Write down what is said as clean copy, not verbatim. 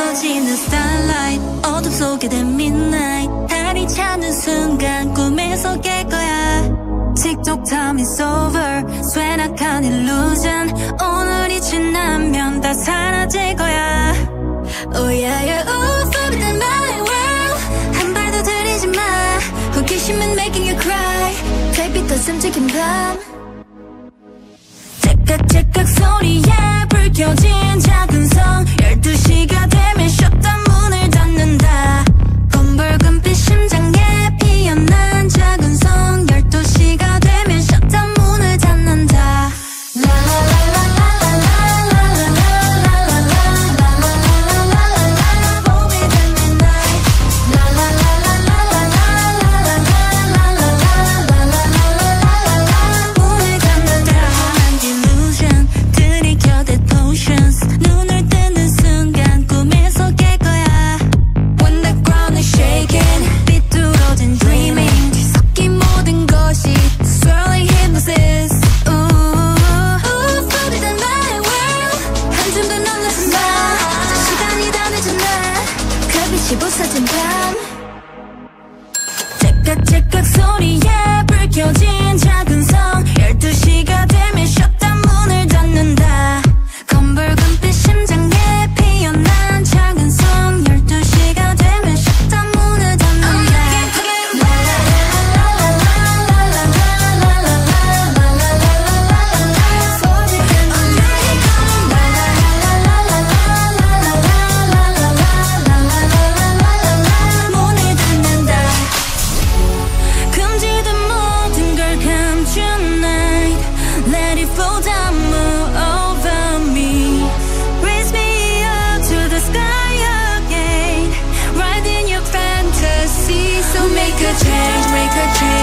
꺼지는 starlight 어둠 속에 된 midnight 달이 찾는 순간 꿈에서 깰 거야 TikTok time is over 쇠락한 illusion 오늘이 지나면 다 사라질 거야 Oh yeah yeah ooh forbidden my world 한 발도 들이지 마 호기심은 making you cry 달빛 더 숨죽인 밤 째깍째깍 소리에 불 켜진 작은 성 12시가 되면 셧다운 문을 닫는다 검붉은빛 심장에 피어난 작은 성 12시가 되면 셧다운 문을 닫는다 부서진 밤 째깍째깍 소리에 불 켜진 작은 성 12시가 되면 셧다운 문을 닫는다 검붉은빛 심장에 피어난 작은 성 12시가 되면 셧다운 문을 닫는다 Make a change